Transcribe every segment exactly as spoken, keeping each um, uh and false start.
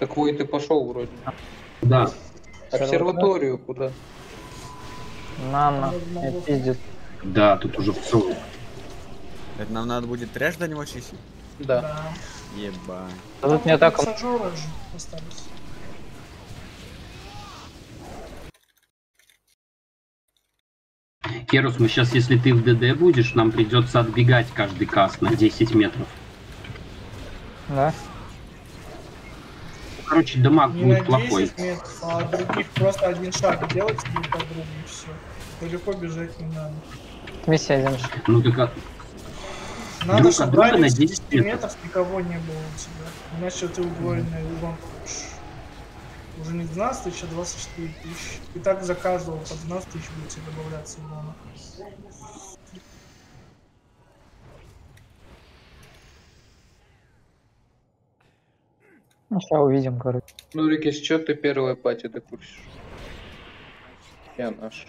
Так Вой, ты пошел вроде. Да. Обсерваторию куда? Нано, меня пиздит. Да, тут уже все. Это нам надо будет трэш до него чистить? Да. Да. Ебать. А тут не так. Массажеры же остались. Керус, мы сейчас, если ты в ДД будешь, нам придется отбегать каждый каст на десять метров. Да? Короче, дамаг Не будет на плохой. десять метров, а от других просто один шаг делать друг по другу и все. Далеко бежать не надо. Миссия Земш. Ну так а- Надо, Друг чтобы от друга на радиус десять десять метров никого не было у тебя. Иначе ты удвоенный урон получишь. Уже не двенадцать тысяч, а двадцать четыре тысячи. И так за каждого по двенадцать тысяч будет тебе добавляться урона. Ну, сейчас увидим, короче. Ну, Рикис, что ты первая пати докурсишь? Я наш.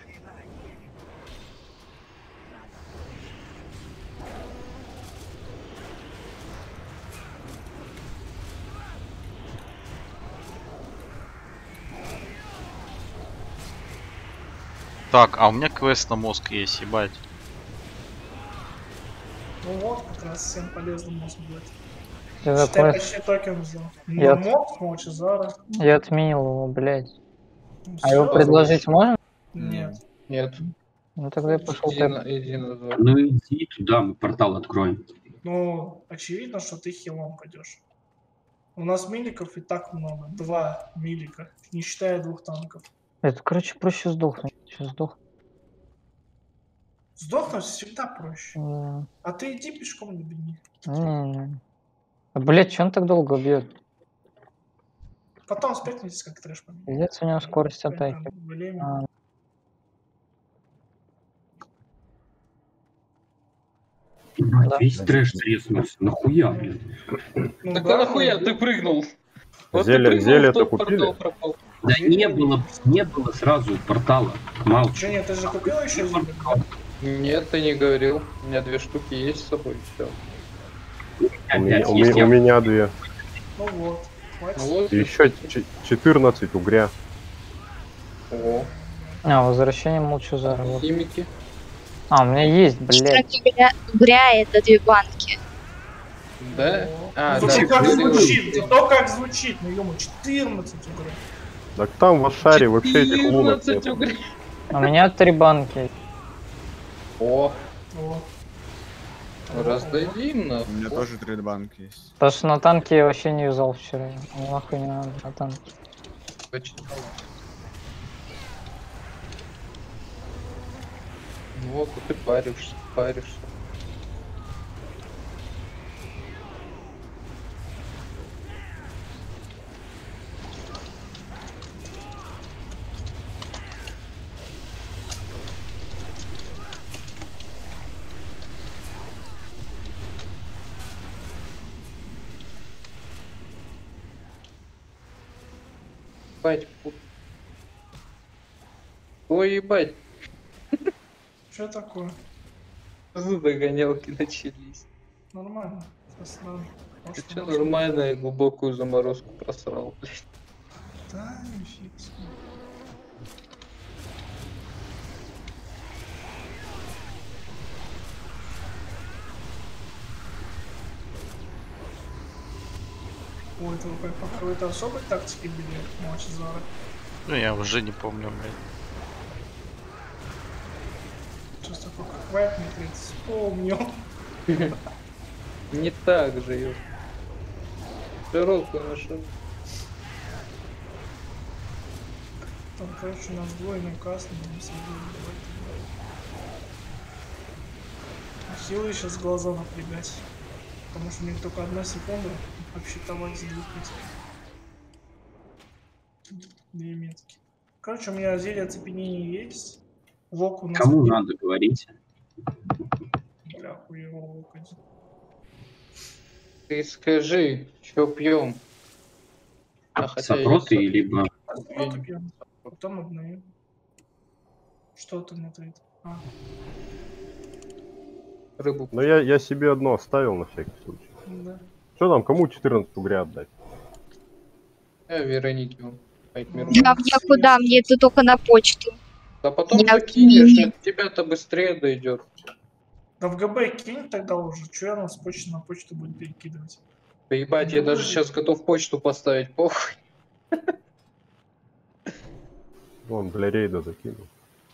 Так, а у меня квест на мозг есть, ебать. Ну вот, как раз всем полезным мозг будет. Я Считай, такой- почти токен взял. Я- Ну, мозг, Молчезара. Я отменил его, блядь. Ну, А его всё. предложить можно? Нет. Нет. Ну тогда я пошел Иди, так. на, иди назад. Ну иди туда, мы портал откроем. Ну, очевидно, что ты хилом пойдешь. У нас миликов и так много. Два милика, не считая двух танков. Это, короче, проще сдохнуть. Сейчас сдох. Сдохнуть всегда проще. Да. А ты иди пешком, не беги. Не-не-не. А, блядь, че он так долго бьет? Потом спрятайтесь, как трэш победит. Пиздец, у него скорость атаки. Время. А, Ебать, Да. весь трэш треснулся. Нахуя, блин? Ну Так да, а нахуя ну, ты прыгнул? Вот Зелье- ты прыгнул, зелье-то в тот купили? портал пропал. Да не было, не было сразу портала. Молчу. Женя, ты же купил еще зелье? Нет, ты не говорил. У меня две штуки есть с собой. Все. У меня, Опять у есть. меня- Я- у меня две. Ну вот. Хватит. Ну вот. Еще четырнадцать угря. О, а возвращение Молчезара. Вот. химики. А, у меня есть, блядь. Кстати, угря, угря это две банки. Да? А, Зато да, как четыре. звучит, зато как звучит, ну ё четырнадцать угря. Так там в Ашаре вообще этих лунок четырнадцать нет. угрей. У меня три банки. О, О. раздадим на. У меня тоже три банки есть. Потому что на танке я вообще не юзал вчера. Мне нахуй не надо на танке. Вот, ты паришься, паришься. Ебать. пу- Ой, ебать. Что такое? Догонялки начались. Нормально. Сейчас надо. Ты Может, че может. нормально и глубокую заморозку просрал, блядь. Да, и фиг с ним. Ой, это вы по какой-то особой тактике били Молчезара? Ну я уже не помню, блядь. Сейчас такой как Вайп вспомнил. Не так же, ё. Широкую нашел. Там, короче, у нас двойный каст, мы не сидели, давайте. А хилы сейчас глаза напрягать. Потому что у них только одна секунда, вообще товарищ за двух метров. Две метки. Короче, у меня зелье оцепенения есть. Вок у нас... Кому надо говорить? Бля, хуево вок один. Ты скажи, что пьем? А хотя я Сопроты не либо... Просто пьем. Потом обновим. Что ты на твит? А, рыбу. Но я, я себе одно оставил на всякий случай. да. Что там, кому четырнадцать угря отдать? Я Веронике вон, Найтмер. А мне куда? Мне это только на почту. Да потом Я закинешь, не- от тебя-то быстрее дойдет. Да в ГБ кинь тогда уже. Че я нам с почты на почту буду перекидывать? Да ебать, я даже сейчас готов почту поставить, похуй. Вон, для рейда закинул.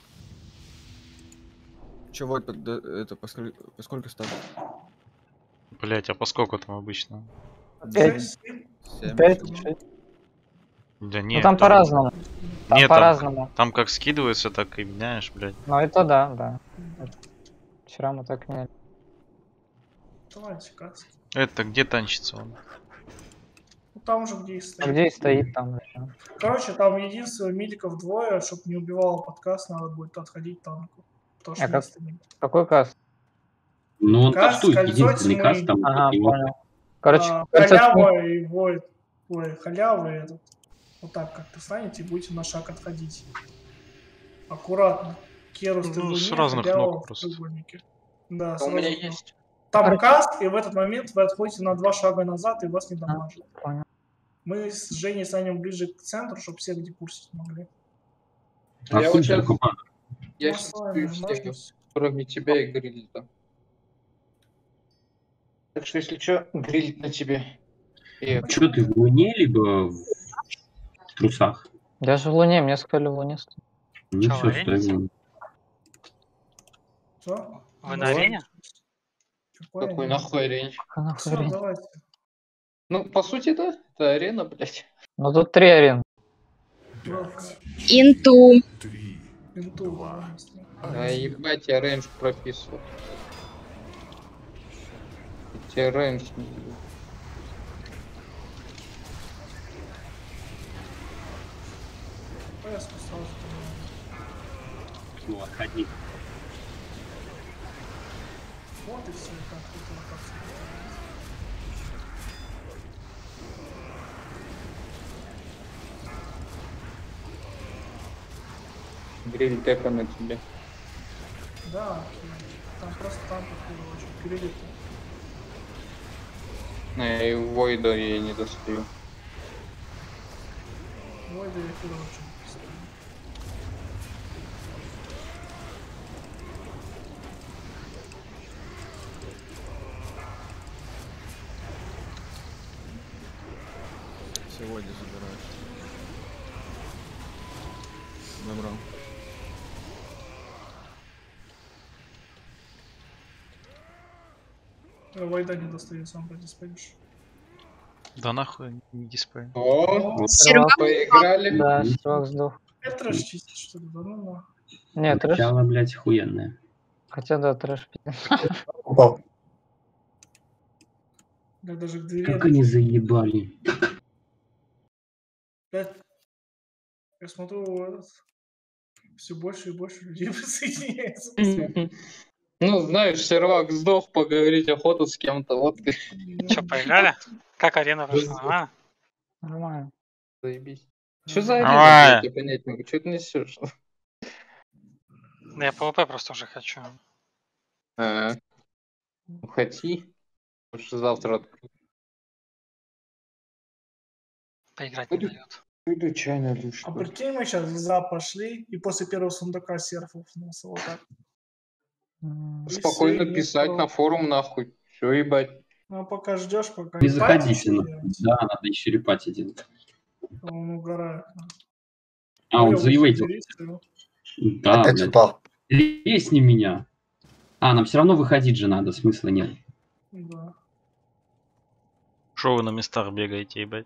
Че, вот, да, это, поскольку, поскольку ставить? Блять, а по сколько там обычно? Пять. Шесть, семь? Семь. Пять, шесть. Да Ну нет. там по-разному. Там Нет, там, по-разному. там как скидывается, так и меняешь, блядь. Ну это да, да. Вчера мы так не... Давайте, каст. Это где танчится он? Ну там же где и А стоит. где и стоит там еще. Короче, там единственное медиков двое, чтобы не убивало подкаст, надо будет отходить танку. Потому что А не как- стоит. Какой каст? Ну он Каст, кастует, кольцо единственный тьмы. каст там. Ага, его- понял. Короче, А, кольцо тьмы. халява и войд. Ой, халява и этот. Вот так как-то станете и будете на шаг отходить. Аккуратно. Керус Ну, ты в луне, с разных халява ног в просто. треугольнике. Да, А у меня сразу. есть. Там каст, и в этот момент вы отходите на два шага назад, и вас не дамажит. Понял. Мы с Женей станем ближе к центру, чтобы все депурсить могли. А Я хуй вот сейчас- только падает. Я Ну, сейчас с вами стою всех, нажмусь. кроме тебя и Грилита. Так что, если что, грилит на тебе. И Че ты в луне, либо в трусах? Я же в Луне, мне сказали в Луне стоит. Ну Чё, все, арене? стой в луне. Что? Вы на арене? какой нахуй арень? А нахуй Все, арена? давайте. Ну, по сути, да, это арена, блядь. Ну тут три арены. Давайте. Инту. Инту, да, если- А ебать, я рейндж прописывал. Тебе рейндж не даю. Я спасал, что Ну, отходи. вот и все, как тут локация. Гриль дека на тебе. Да, окей. Там просто там в первую очередь грилит. Ну, и Войда я не достаю. Ой, да я в первую очередь поставлю. Сегодня забираешь. Добро. Э, Вайда не достает, сам подиспейдешь. Да нахуй не диспей. О, Сервак. поиграли. Да, чувак сдох. Это трэш чистить, что ли? Да ну на. Нет, трэш. Начало, блядь, охуенное. Хотя да, трэш. Я даже к двери. Как они заебали. Блядь. Я смотрю, этот... все больше и больше людей присоединяется. Ну, знаешь, сервак сдох, поговорить охоту с кем-то, вот ты. Че, поиграли? Как арена прошла? Нормально? Нормально. Заебись. Что за Давай. арена, я понять не могу, что ты несешь? Да я пэ вэ пэ просто уже хочу. А, ну, хоти. Может, завтра открою. Поиграть не Буду- дает. Пойду чай налью, А что ли. прикинь, мы сейчас в за пошли, и после первого сундука серфов снялся вот так. М, И Спокойно всё, и писать никто. на форум, нахуй. Все, ебать. Ну, а пока ждешь, пока Не ебать заходите, ещё ну. делать, Да, надо еще репать один. он угорает. А, он Ой, заевейтил. уберите. Да, Опять блядь. упал. Лезь не меня. А, нам все равно выходить же надо, смысла нет. Да. Шо вы на местах бегаете, ебать?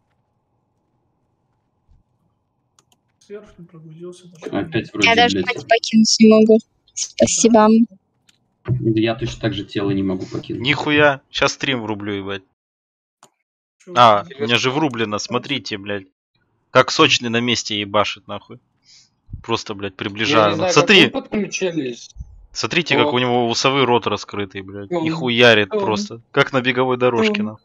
Серф не прогрузился даже. Опять вроде, Я даже блядь, пати покинуть не могу. Спасибо. я точно так же тело не могу покинуть. Нихуя, сейчас стрим врублю, ебать. Чё А, вы- у меня же врублено, смотрите, блядь. Как сочный на месте ебашит, нахуй. Просто, блядь, Я приближаю. не Ну, знаю, смотри, как вы подключились. смотрите, О. как у него усовый рот раскрытый, блядь. И Ом. хуярит Ом. просто. Как на беговой дорожке, нахуй.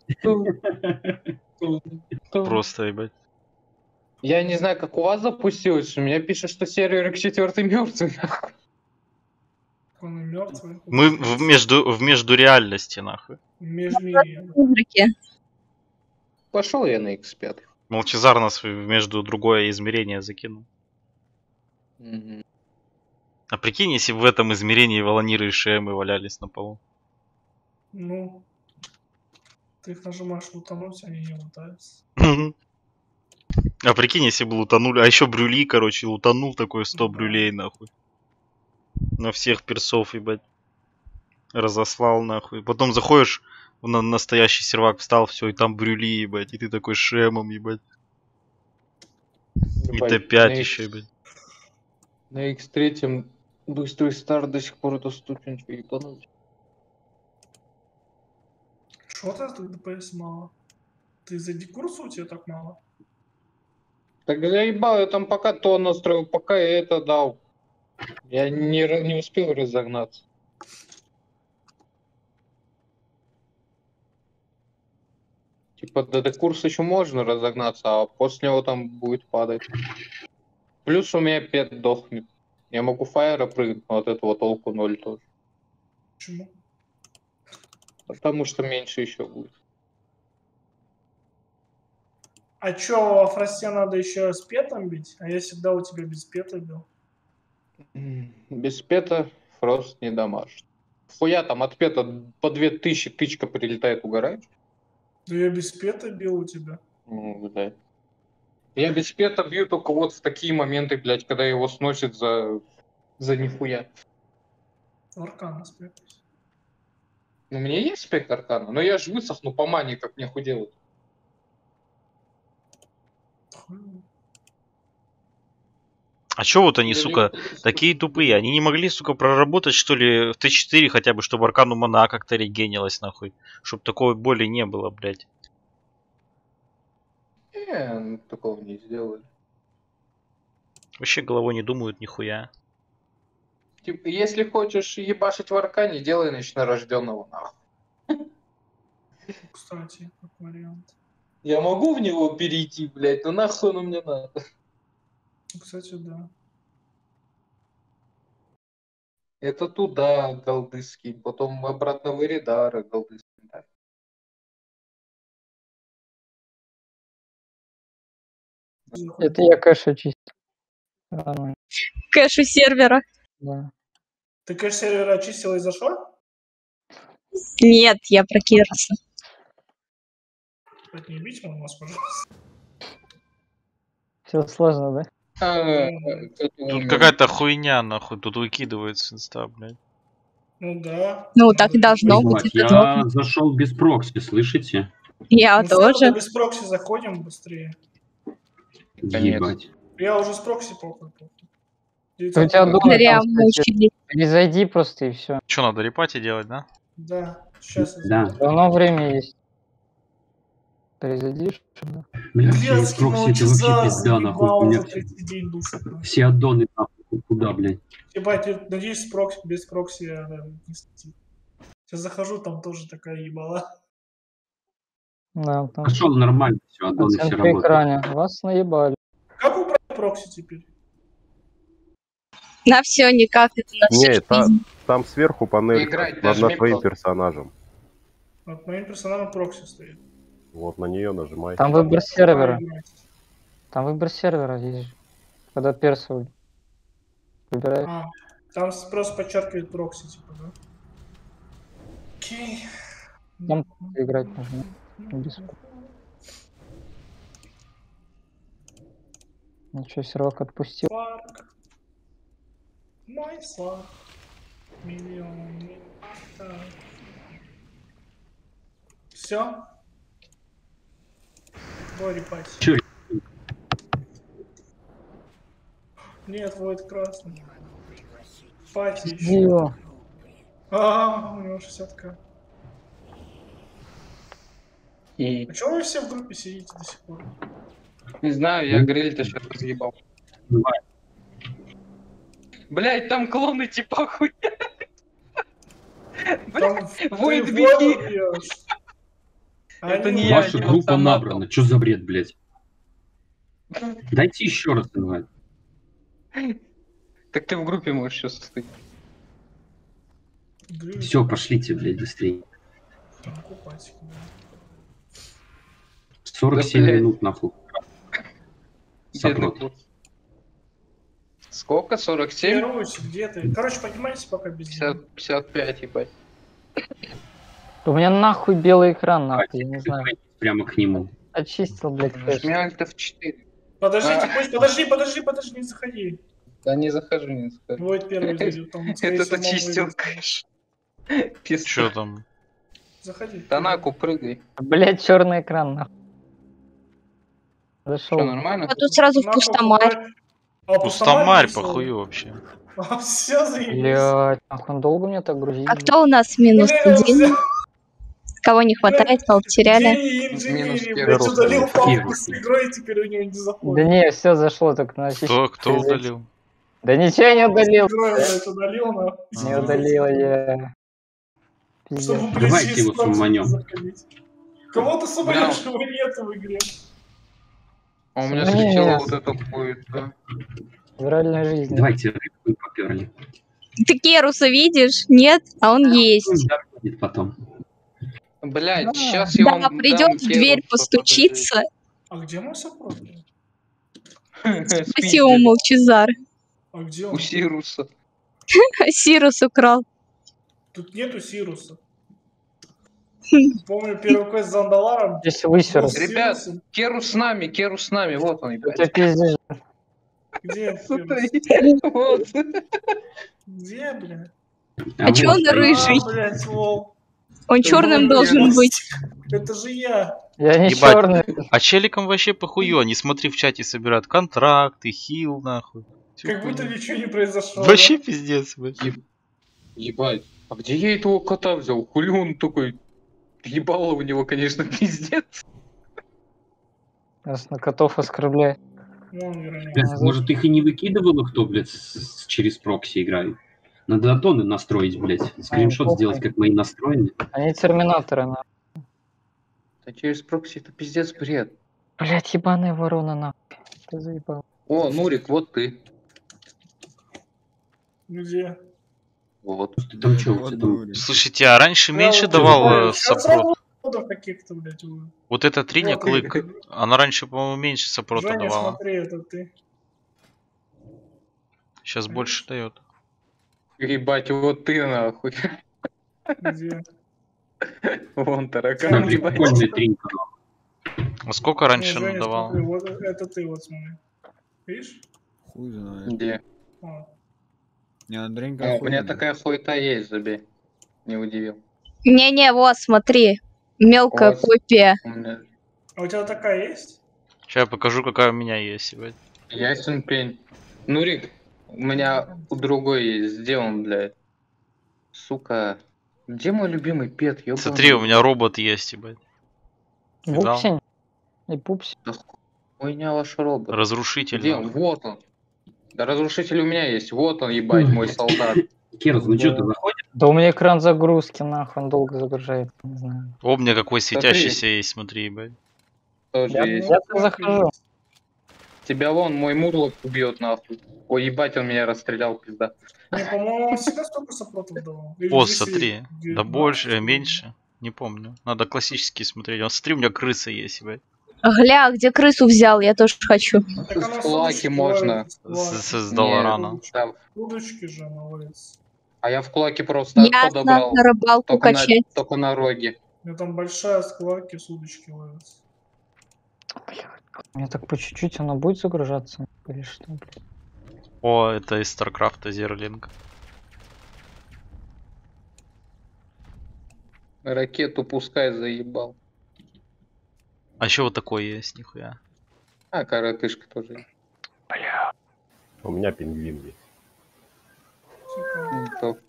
Просто. Просто, ебать. Я не знаю, как у вас запустилось. У меня пишет, что сервер четвертый мертвый. Он и мертвый. Мы в между, в между реальности, нахуй. Межмирье. Призраки. Пошел я на икс пять. Молчазар нас в- между другое измерение закинул. Мгм. А прикинь, если бы в этом измерении Волониры и Шемы валялись на полу. Ну, ты их нажимаешь утонуть, они не лутаются. А прикинь, если бы лутанули. А еще брюли, короче, лутанул такой сто Да. брюлей, нахуй. На всех персов, ебать. Разослал, нахуй. Потом заходишь на настоящий сервак, встал, все, и там брюли, ебать. И ты такой шемом, ебать. И Ебать, Т пять на еще, X- ебать. На икс три быстрый старт до сих пор доступен, что ебануть. Что ты тут ДПС мало? Ты за декурса у тебя так мало? Так я ебал, я там пока то настроил, пока я это дал. Я не, ра- не успел разогнаться. Типа до, до курса еще можно разогнаться, а после него там будет падать. Плюс у меня пет дохнет. Я могу фаера прыгнуть, но от этого толку ноль тоже. Почему? Потому что меньше еще будет. А чё, во фросте надо еще с петом бить? А я всегда у тебя без пета бил. М, Без пета фрост не дамажит. Хуя там от пета по две тысячи тычка прилетает, угораешь? Да я без пета бил у тебя. Ну, блядь. Я без пета бью только вот в такие моменты, блядь, когда его сносит за, за нихуя. Аркана с петой. Ну, у меня есть спектр аркана, но я же высохну по мане, как нехуй делать. Хуй. А чё вот они, Или- сука, такие тупые? Они не могли, сука, проработать, что ли, в Т четыре хотя бы, чтобы аркану мана как-то регенилась, нахуй. Чтоб такой боли не было, блядь. Не, ну, такого не сделали. Вообще головой не думают нихуя. Типа, если хочешь ебашить в аркане, делай рожденного нахуй. Кстати, как вариант. Я могу в него перейти, блядь, но нахуй оно мне надо. Кстати, да. Это туда голды скинь, потом обратно в Эридара голды скинь. Да. Это я кэш очистил. Нормально, Кэш у сервера. да. Ты, конечно, сервер очистил и зашел? Нет, я про Кирса. Хоть не бить у нас, пожалуйста. Все сложно, да? А, Да. это у Тут меня- какая-то хуйня, нахуй, тут выкидывает с инста, блядь. Ну да. Ну, так и должно Ебать, быть. Это удобно. я зашел без прокси, слышите? Я Ну, всё, тоже. тогда без прокси заходим быстрее. Конечно. Ебать. Я уже с прокси похуй. похуй. У тебя девятьсот. дома Зря там, кстати, мучили. перезайди просто и все. Что надо, репати делать, да? Да, сейчас я Да. зайду. Давно время есть. Перезайдишь? Да. Бля, все Блядский прокси, это вообще молчазар пизда, нахуй. заебал У меня за третий день душит. нахуй. все аддоны, нахуй, куда, блядь? Ебать, я надеюсь, с прокси, без прокси я да, не слетит. Сейчас захожу, там тоже такая ебала. Да, там Пошел нормально, все, аддоны все оценка работают. экране. Вас наебали. Как убрать прокси теперь? На все никак. Это на всю Не, та- жизнь. там сверху панель Играть над, даже над не твоим просто. персонажем. Вот моим персонажем прокси стоит. Вот на нее нажимай. Там выбор сервера. Играть. Там выбор сервера есть. же. Когда персу выбираешь. А, там с- просто подчеркивает прокси, типа, да? Окей. Там играть нужно. Без... Ничего, сервак отпустил. Флаг. Мой флаг. Миллион. Все? Бори пати. Чё? Нет, вот красный. Пати еще. Дио. А, у него шестьдесят. И, А чего вы все в группе сидите до сих пор? не знаю, я гриль-то сейчас разъебал. Давай. Блять, там клоны типа хуя. Там Воет ты беги. воду пьешь. А Это они не я, Ваша я группа сам набрана, чё за бред, блядь? Дайте еще раз, инвайт. Так ты в группе можешь сейчас состоять. гриль, Все, пошлите, блядь, быстрее. там купать. сорок семь Да, блядь. минут, нахуй. Бедный Сопрот. курс. Сколько? сорок семь? Русь, где ты? Короче, поднимайся пока без него. пятьдесят, пятьдесят пять, ебать. У меня нахуй белый экран, нахуй, я не знаю. Прямо к нему. Очистил, блядь, кэш. Жми Alt эф четыре. Подождите, А. пусть, подожди, подожди, подожди, не заходи. Да не захожу, не захожу. Войт первый зайдет, там, скорее Этот всего, мог очистил выйти. кэш. Чё там? Заходи. Танаку, прыгай. Блядь, черный экран, нахуй. Зашел. Что, нормально? А тут сразу в Нахуй, пустомарь. куда- А, Пустомарь, пришел? похую вообще. А, все заебись. Блядь, нахуй он долго мне так грузить? А кто у нас минус Бля, один? все- Кого не хватает, кого потеряли? Гений Минус инженерии, первый блядь, удалил русский. папку с игрой, и теперь у него не Да заходит. не, все зашло, только на Кто, кто очистку. удалил? Да ничего я не удалил. Игрой, блядь, удалил, нахуй. Не удалил я. Пиздец. Чтобы Давайте плечи его из папки сумманем. заходить. Кого-то сумманешь, его нету в игре. А у меня Ну, не, слетело не. вот это будет, да. В реальной жизни. Давайте рыбку поперли. Ты Керуса видишь? Нет? А он есть. Будет потом. Блядь, Да. сейчас я Да, вам придет дам в дверь Керуса, постучиться. А где мой сопрот? подожди. Спасибо, Спиздили. Молчезар. А где он? У Сируса. Сирус украл. Тут нету Сируса. Помню первый квест с Зандаларом. Здесь высер. был с Ребят, Сирусом. Керус с нами, Керус с нами, вот он, Это ебать. пиздец. Где Смотри, Сирус? вот. Где, бля? А чё он вот, рыжий? А, блядь, лол. Он черным был должен Керус. быть. Это же я. Я не Ебать. черный. А челикам вообще похую, они смотри в чате собирают контракты, хил, нахуй. Всю Как будто хуйню. ничего не произошло. Вообще пиздец, блядь. Ебать. А где я этого кота взял? Хули он такой... Ебало у него, конечно, пиздец. Нас на котов оскорбляет. да? Вон, Вероника. Блядь, может их и не выкидывало, кто, блядь, с- с- через прокси играет. Надо аддоны настроить, блядь. Скриншот похуй. сделать, как мои настроены. Они терминаторы, на. Да через прокси это пиздец бред. Блять, ебаная ворона, нахуй. Ты заебал. О, Нурик, вот ты. Где? Вот. Ты там чё, у Вот тебя там- дури. Слушайте, а раньше Я меньше вот давал знаю, э, щас сопрот? сразу ходов каких-то, блядь, вы. Вот эта триня Вот клык, ты. она раньше, по-моему, меньше сопрота Женя, давала. смотри, это ты. Сейчас больше дает. Ебать, вот ты нахуй. Где? Вон Там таракан, ебать. прикольный тринка. А сколько Не, раньше Женя, давал? смотри, вот это ты, вот смотри. Видишь? Хуй знает. Где? А. Не, Андрейка О, у хуй меня знает. такая хуета есть, забей. Не удивил. Не-не, вот, смотри. Мелкая Вот. копия. У меня А у тебя такая есть? Сейчас я покажу, какая у меня есть, ебать. ясен пень. Нурик, у меня у другой есть. Где он, блядь? Сука. Где мой любимый пет, ёбаный? Смотри, у меня робот есть, ебать. Видал? Вупсень. И пупсень. Да хуйня ваш робот. Разрушитель. Где он? нахуй. Вот он. Да разрушитель у меня есть. Вот он, ебать, мой солдат. Керус, ну что, Да. ты заходишь? Да у меня экран загрузки, нахуй, он долго загружает. Не знаю. О, у меня какой Смотри. светящийся есть, смотри, ебать. Тоже Я, есть. я тут захожу. Тебя вон мой мурлок убьет, нахуй. Ой, ебать, он меня расстрелял, пизда. Не, по-моему, он всегда столько сопротов давал. Или О, здесь смотри. есть где- Да больше, э, меньше. Не помню. Надо классические смотреть. Он, смотри, у меня крыса есть, ебать. Гля, где крысу взял? Я тоже хочу. Так она С флаки судочки можно. ловит, с флаки. С, с Долорана. Да. Удочки же она ловит. А я в кулаке просто Ясно, подобрал. на рыбалку Только на, качать. только на роге. У меня там большая складки с удочки ловится. У меня так по чуть-чуть оно будет загружаться. Или что, блядь? О, это из Старкрафта Зерлинг. Ракету пускай заебал. А еще вот такой есть, нихуя. А, коротышка тоже есть. У меня пингвин есть. Сука. Ну, то.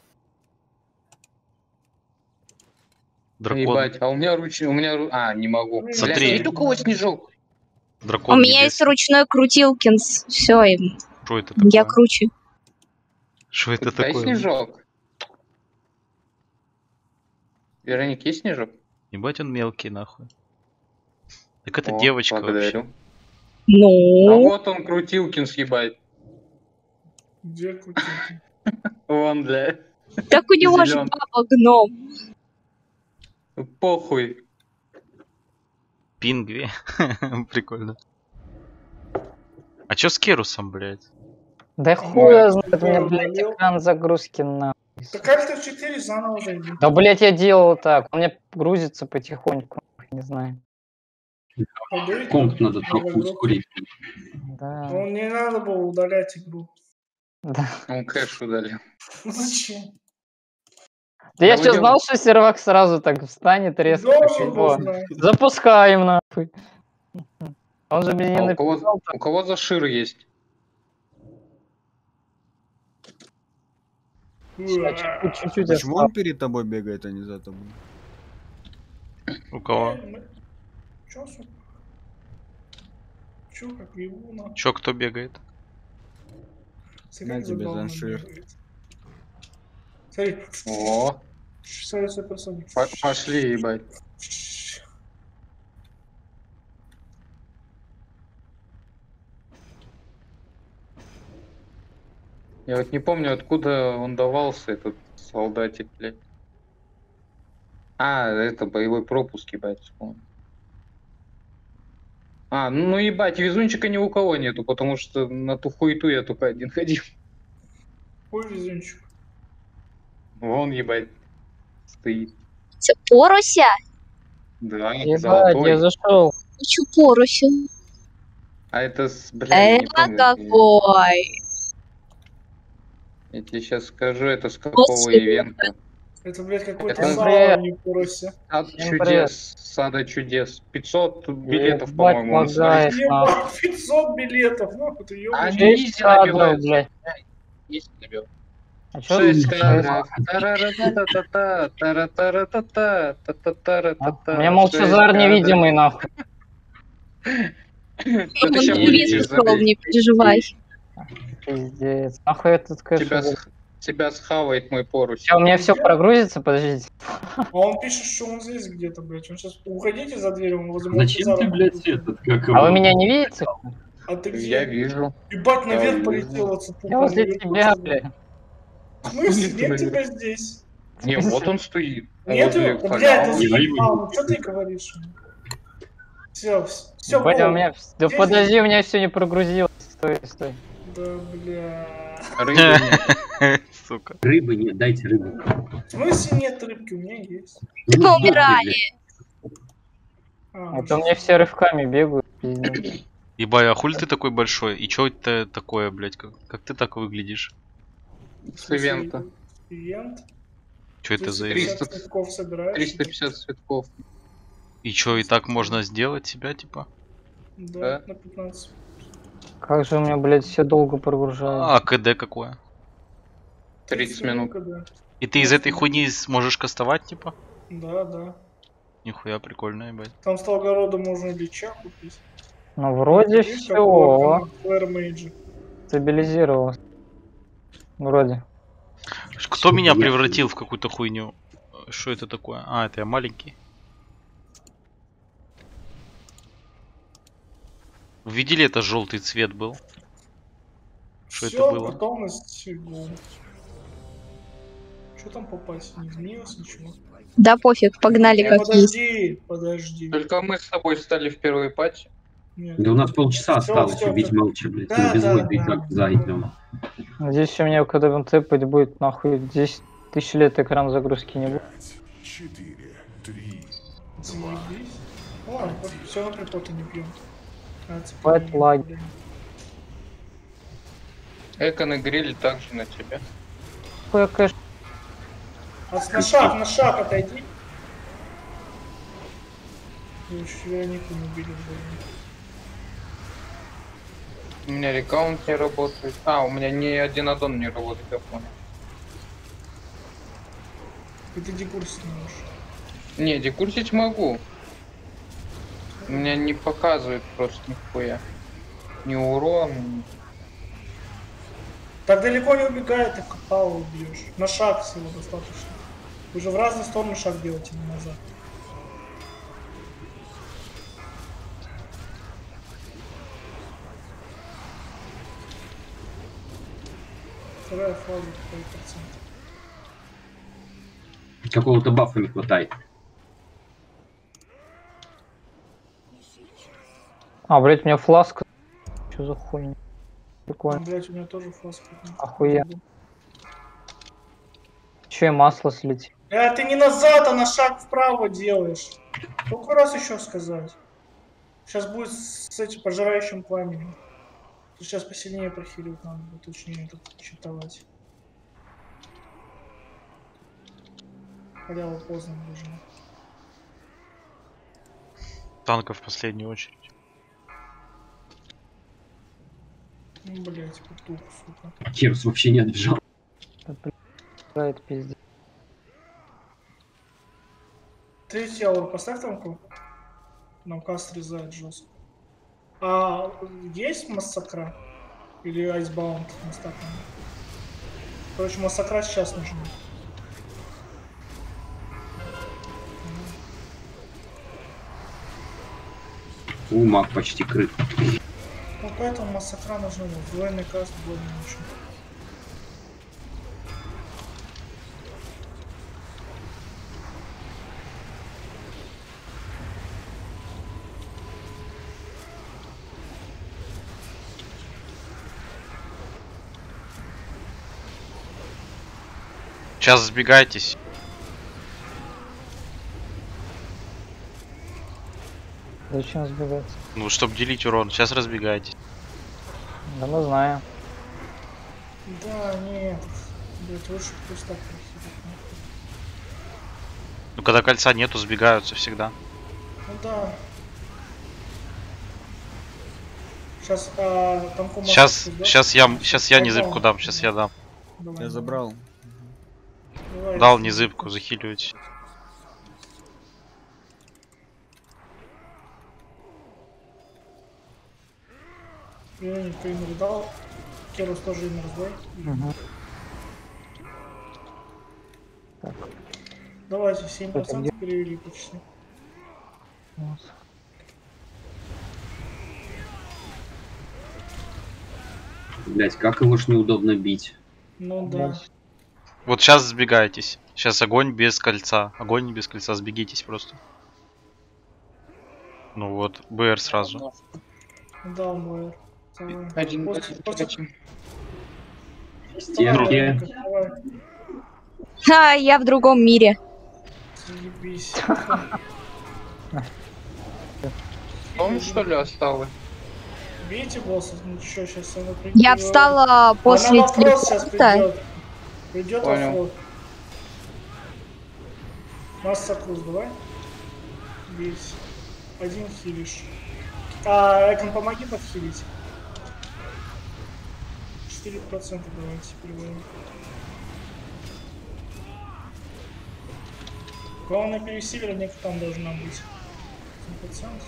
Дракон. Ебать, а у меня ручный, у меня... ру- А, не могу. Смотри. Блядь, видите, у кого снежок? Дракон У меня есть небесный. ручной крутилкинс. Все, Что это такое? я круче. Что это Дай такое? снежок. Вероник, есть снежок? Ебать, он мелкий, нахуй. Так это О, девочка благодарю. вообще. А Ну, вот он, Крутилкин, съебать. Где крутилки? Вон, бля. так у него же Зелён. баба гном. Похуй. Пингви. Прикольно. А чё с Керусом, блядь? Да хуя знает, у меня, Да, блядь, болел. экран загрузки на. Так Альт эф четыре заново зайди. Да, блядь, я делал так. У меня грузится потихоньку. Не знаю. Подуй, Комп там, надо в только игру. ускорить. Да. Ну, не надо было удалять игру. Да. Он кэш удалил. Ну зачем? Да я Да что, вы знал, что сервак сразу так встанет резко. Должен был Во. знать. Запускаем, нахуй. Он же мне не А у написал. кого, у кого за шир есть? Ща, чуть- чуть-чуть Почему осталось. он перед тобой бегает, а не за тобой? У кого? Чё, сука? Чё, как ебу, на? Чё, кто бегает? Смотри, На как тебе забавно зашир. бегает. Смотри. О, Смотри, суперсоник. по- пошли, ебать. Я вот не помню, откуда он давался, этот солдатик, блядь. А, это боевой пропуск, ебать, вспомнил. А, ну ебать, везунчика ни у кого нету, потому что на ту хуету я только один ходил. Ой, везунчик. Вон, ебать, стоит. Поруся? Да, Ебать, я золотой. зашел. Хочу порусю. А это, с- бля, я не Это помню. какой? Я тебе сейчас скажу, это с какого Господи. ивента. Это, блядь, какой-то Это сало, привет. а не порося. Сад Всем чудес, сада чудес. пятьсот билетов, Ебать, по-моему, он лагает, стоит. нахуй. Ебать, пятьсот билетов, ну, ты А ёбаный. они Шесть изи кадров, набивают. блядь. Изи набивают. А чё Шесть тут кадров. Тара-ра-та-та-та, тара-тара-та-та, та-та-тара-та-та. У меня молчазар Шесть невидимый, нахуй. кадров. Да Он ты щас не вылетишь, видит, забей. не переживай. Пиздец. Нахуй этот кэш. Тебя, с- тебя схавает мой поруч. Сейчас у меня все прогрузится, подождите. А он пишет, что он здесь где-то, блядь. Он сейчас... Уходите за дверь, он возле Зачем ты, Молчазара. блядь, этот, как А его? вы меня не видите? А ты где? Я вижу. Ебать, Я наверх вижу. полетел от цепуха. Я возле наверх тебя, полетел. бля. В смысле? Ты Нет наверх. тебя здесь. Не, вот он стоит. Нет Возле его? поляны. Блядь, ты Не, ну, заебал, ну что ты говоришь? Все, все, Батя, у меня... Да Здесь- подожди, у меня все не прогрузилось. Стой, стой. Да, бля. Рыбы нет. Сука. Рыбы нет, дайте рыбу. В смысле нет рыбки? У меня есть. Так Ну, мы сдохни, умирали. А, Это у меня все рывками бегают. пиздец. Ебай, а хуль ты такой большой? И чё это такое, блядь? Как, как ты так выглядишь? С ивента. Ивент. Чё это за триста ивент? триста. цветков собираешь? триста пятьдесят цветков. И чё, и так можно сделать себя, типа? Да, Да. на пятнадцать. Как же у меня, блядь, все долго прогружается. А КД какое? тридцать минут. Да, И ты из этой хуйни сможешь кастовать, типа? да. да. Нихуя прикольно, ебать. Там с того рода можно лича купить. Ну, вроде Видишь, все какого там Flare Mage. стабилизировалось. Вроде. Кто Всё, меня я- превратил в какую-то хуйню? Что это такое? А, это я маленький. Вы видели, это желтый цвет был? Что это Всё, было? готовность. Что там попасть? Не изменилось ничего? Да пофиг, погнали Не, как есть. подожди, подожди. Только мы с тобой стали в первой пати. Нет. Да у нас полчаса Всё, осталось, всё, убить всё. молча, блядь. Да, Мы без да, войны и да. так зайдем. Здесь у меня, когда он тэпать будет, нахуй, десять тысяч лет экран загрузки не будет. Заебись. Ладно, все на припоты не пьем. Бать лаги. Экон и гриль также на тебя. Хуя кэш. А на шаг, на шаг отойди. Вы еще Веронику не убили вдвоем. У меня рекаунт не работает. А, у меня ни один аддон не работает, я понял. И ты декурсить не можешь. Не, декурсить могу. У меня не показывает просто нихуя. Ни урон. ни- Так далеко не убегай, ты капау убьешь. На шаг всего достаточно. Вы же в разные стороны шаг делаете, не назад. Вторая фаза, какой процент. Какого-то бафа не хватает. А, блядь, у меня фласка. Что за хуйня? А, Прикольно. блять, у меня тоже фласка. Охуенно. Че масло слить? Э, ты не назад, а на шаг вправо делаешь. Сколько раз еще сказать? Сейчас будет с этим пожирающим пламенем. Сейчас посильнее прохиливать надо будет, точнее тут читовать. Халява поздно уже. Танка в последнюю очередь. Ну, блять, петух, сука. Керус вообще не отбежал. Это пиздец. Третий аур поставь танку. Нам каст срезает жестко. А есть массакра? Или айсбаунд на стакане? Короче, массакра сейчас нужна. У, маг почти крыт. Ну поэтому массакра нужна. Двойный каст более ничего. Сейчас сбегайтесь. Зачем сбегать? Ну, чтобы делить урон. Сейчас разбегайтесь. Да мы знаем. Да, нет. Блять, лучше пусть так прохилить. Ну, когда кольца нету, сбегаются всегда. Ну да. Сейчас а, танку Сейчас, массакру, да? сейчас я, сейчас я не Давай. зыбку дам, сейчас я дам. Давай, Я забрал. давай. Дал не зыбку, захиливать. Я никто им не дал. Керус тоже им раздал. Угу. Давайте, семь Это процентов перевели почти. Блять, как его ж неудобно бить. Ну да. Вот сейчас сбегайтесь. Сейчас огонь без кольца. Огонь без кольца, сбегитесь просто. Ну вот, БР сразу. Да, мой. Давай. Один, После- один, после- один. Стенки. Давай, Ха, я в другом мире. заебись. Он что ли осталось? Бейте босса, ну что, сейчас она придет. Я встала после Она вопрос сейчас телепорта. придет. Придет Понял. оффлот. Масса круз, давай. Бейся. Один хилишь. А, Экон, помоги подхилить. четыре процента давайте переводим. Главное пересиливание там должна быть. семь процентов.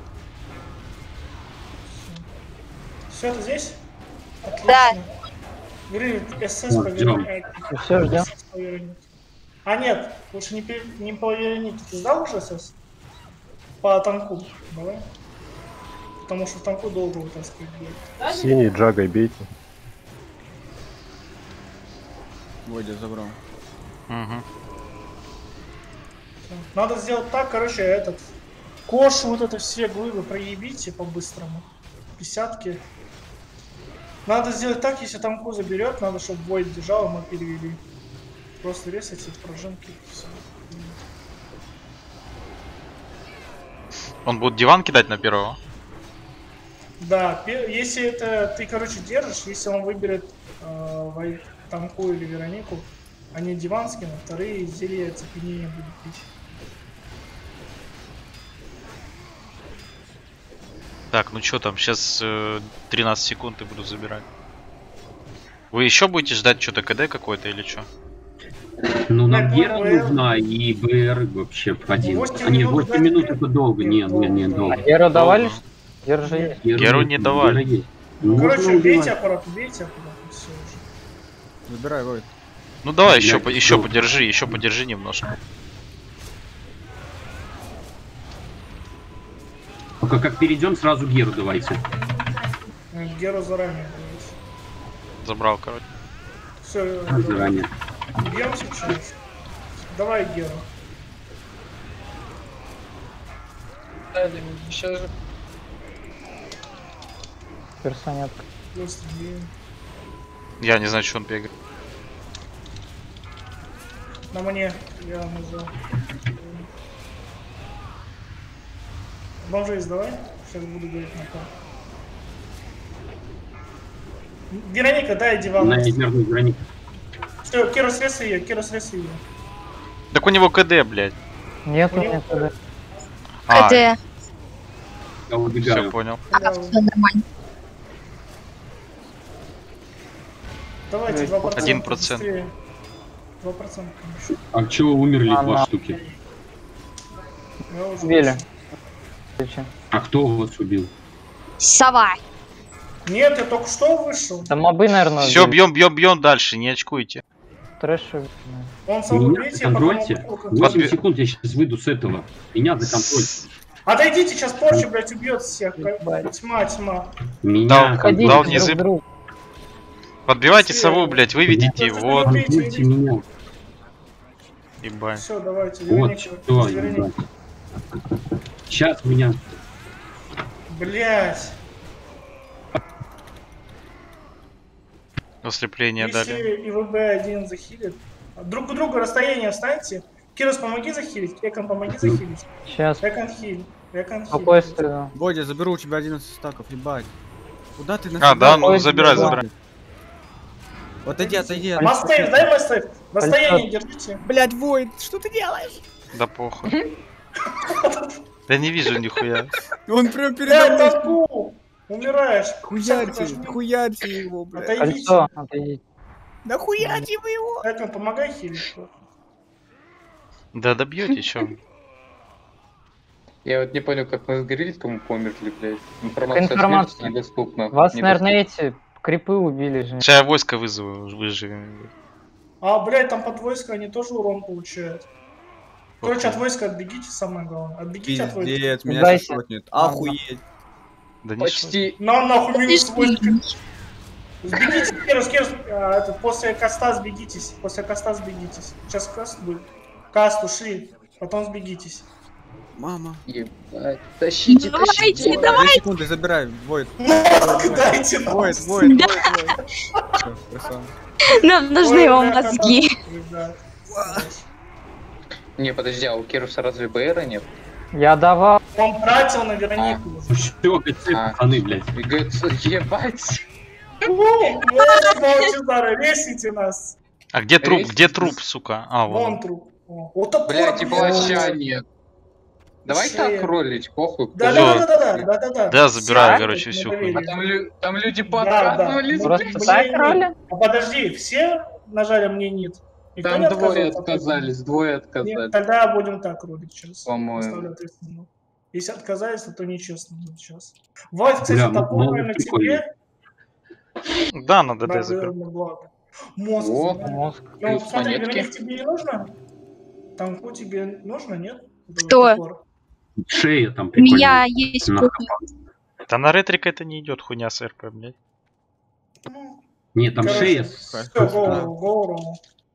Все, это здесь? Отлично. Да. Говори, СС Вот, ждём. поверни. Все, ждем. СС поверни. А нет, лучше не, пер- не поверни. Ты сдал уже СС? По танку. Давай. Потому что в танку долго вытаскивать будет. Синий джагой бейте. Водя забрал. Угу. Надо сделать так, короче, этот. Кош, вот это все глыбы проебите по-быстрому. Десятки. Надо сделать так, если танку заберет, надо, чтобы Войд держал, и мы перевели. Просто резать эти пружинки. Все. Он будет диван кидать на первого? Да, пе- если это ты, короче, держишь, если он выберет э, Вой- танку или Веронику, они диван скинут, вторые зелья оцепенения будут пить. Так, ну что там, сейчас э, тринадцать секунд и буду забирать. Вы еще будете ждать что-то КД какой-то или что? Ну, нам Так, Гера ну, БР. нужна и БР вообще в один. восемь А не, минут восемь ждать минут Гера? это долго. Не, не, не, долго. Долго. Геру давали? Долго. что ли? Гера же есть. Геру Геру нет, не давали. Гера есть. Ну, можно Короче, убивать. бейте аппарат, бейте аппарат, и все уже. Забирай, Войд. Ну давай Блядь, еще, по- еще ну. подержи, еще подержи немножко. Только как перейдем, сразу Геру давайте. Э, Геру заранее давайте. Забрал, короче. Все, Заранее. бьем сейчас. Давай, Геру. Сейчас же. Персонетка. Просто блин. Я не знаю, что он бегает. На мне. Я нажал. Бомжи сдавай. Сейчас буду говорить на ком. Вероника, дай диван. На нервную границу. Все, Кира, срез ее, Кира, срез ее. Так у него КД, блядь. Нет, У него- нет, нет. А, КД. Я все убегаю. понял. А, все нормально. Давайте два процента. Один процент. два процента, конечно. А чего умерли А, два на. штуки? Я уже Убили. вышел. А кто вас убил? Сова. Нет, я только что вышел. Там мобы, наверное, Все, убили. бьем, бьем, бьем дальше, не очкуйте. Трэш убили. Он сам Меня убейте, а потом законтрольте. он- восемь Подби- секунд, я сейчас выйду с этого. Меня законтрольте. Отойдите, сейчас Порча, блядь, убьет всех. Ебать. Тьма, тьма. Меня Да, Ходите дал друг не к зыб. другу. Подбивайте Все. сову, блядь, выведите Нет, его. Вот, контрольте меня. ебать. Все, давайте, Вот Вероника. что, Вероника. ебать. Сейчас меня. Блядь. Ослепление дали. Если ИВБ один захилит. Друг у друга расстояние встаньте. Кирос, помоги захилить. Экон, помоги захилить. Сейчас. Экон хиль. Экон хиль. Спокойствие. Бодя, заберу у тебя одиннадцать стаков, ебать. Куда ты А, да, ну Ой, забирай, да. забирай. Отойди, отойди. Мастейв, дай мастейв. Расстояние держите. Блять, Войд, что ты делаешь? Да похуй. Да не вижу нихуя. Он прям передо Блядь, мной. танку! Умираешь. Хуярьте, Всяко хуярьте его, блядь. Отойдите. Кольцо. Отойдите. Да хуярьте вы его. Экон, помогай хилить. Да добьете, чё? Я вот не понял, как мы с Грильском померли, блядь. Информация, Информация. о смерти недоступна. Вас, Недоступна. наверное, эти крипы убили же. Сейчас я войско вызову, выживем. А, блядь, там под войско они тоже урон получают. Короче, от войска отбегите, самое главное. Отбегите от войска. Пиздец, меня Дайся. сейчас шотнет. Охуеть. Да не шо- Почти. На нахуй минус Ты войска. ж- Сбегите, Кирос, Кирос, а, это, после каста сбегитесь. После каста сбегитесь. Сейчас каст будет. Каст ушли, потом сбегитесь. Мама. Ебать. Тащите, Давайте, тащите. давай. Две секунды, забирай, Войд. Мозг дайте нам. Войд, Войд, Войд, Войд. Всё, красава. Нам нужны Ой, его бля, мозги. ребят. Не, подожди, а у Кируса разве БРа нет? Я давал. Он тратил на Веронику уже. Все, ГЦ, А. пацаны, блядь. И говорит, ебать. Молчизара, ресите нас. А где труп? Рейс? Где труп, сука? А, Вон вон. труп. О, Вот топор, Блядь, и блядь. плаща нет. Давай Шея. так ролить, похуй. Да, кто да, Всё. да, да, да, да, да, да. Да, забираю, Все короче, на всю доверие. хуйню. А там, лю- там люди Да, да. подкатывались, Просто блядь. так Мне роли? нет. А подожди, все нажали, мне нет. Никто Там не двое отказался? отказались, двое Нет, отказались. тогда будем так ролить сейчас. По-моему. Оставлю ответственно. Если отказались, то, то нечестно будет сейчас. Вайт, кстати, Бля, топор, ну, наверное, прикольно. тебе. Да, надо ДД забрать. Наверное, благо. Мозг. О, забирай. Мозг. Ну, плюс смотри, монетки. Вероник, тебе не нужно? Танку тебе нужно, нет? Это Кто? топор. Шея там У прикольная. меня есть На похуй. Да на ретрика это не идет, хуйня с РП, блядь. Ну, Нет, там короче, шея. всё, с- голову, голову.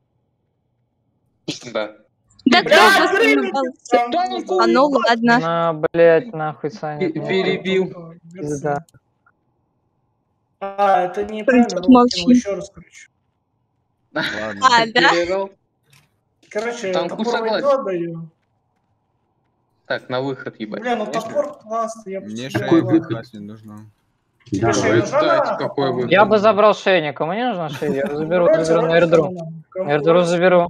Да. Да Бля, кто Вероник, заебался? танку. А ну ладно. На, блять, нахуй, Саня. Пе- Перебил. Пизда. А, это неправильно. Тут Ром, молчи. кинул еще раз, короче. Ладно. А, да? Перерыл. Короче, Танку топор согласен. войдет даю. Так, на выход, ебать. Бля, ну топор классный, я бы Мне тебе шея дал. выход? не нужна. Да, Тебе шея это- нужна? Кстати, какой выход? Я бы забрал шею, никому не нужна шея? Я заберу, Вроде, заберу на вроде эрдру. нормально. Кому Эрдру вроде. заберу.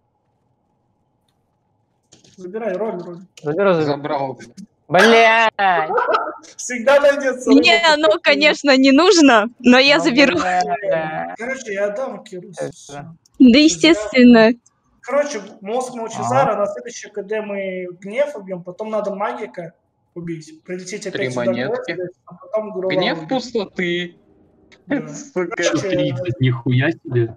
Забирай роль, роль. Заберу, заберу. Забрал. Блять! Всегда найдется. Мне оно, конечно, не нужно, но я Ну, заберу. бля. Короче, я отдам Киру. Это. Да, естественно. Короче, мозг Молчизара, на следующий КД мы гнев убьем, потом надо магика убить, прилететь опять Три сюда, монетки. гвоздь, а потом Гурова Гнев убить. пустоты. Да. Сука. Что, тридцать, нихуя себе.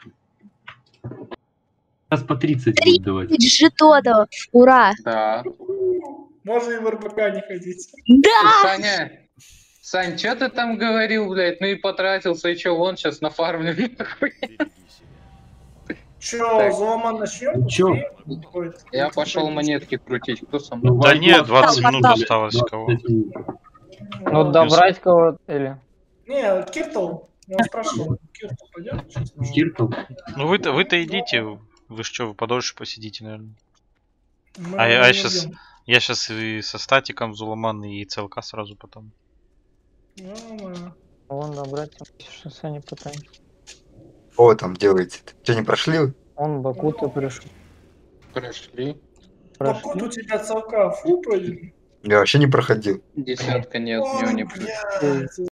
Сейчас по тридцать Три. будет давать. Жетонов. Ура. Да. Можно и в РПК не ходить. Да! Саня, Сань, что ты там говорил, блядь? Ну и потратился, и чё, вон сейчас нафармлю. нахуй. Че, Так. Зооман начнем? Чё? Выходит. Я пошел монетки крутить. Кто со мной? Ну, Да возможно, нет, двадцать Да, минут да. осталось кого. двадцать минут. Ну, добрать кого-то или... Не, Киртл. Я спрашивал, Киртл пойдет? Киртл? Ну вы-то вы-то идите. Вы ж что, вы подольше посидите, наверное. Мы А я, его а не сейчас, убьем. я сейчас и со статиком Зуламан и ЦЛК сразу потом. Нормально. Вон, да, братья, сейчас они пытаются. О, там делаете. Что, не прошли? Он Бакута пришел. Прошли. Бакут у тебя целка фул пройден? Я вообще не проходил. Десятка нет, у Ой, него не блядь.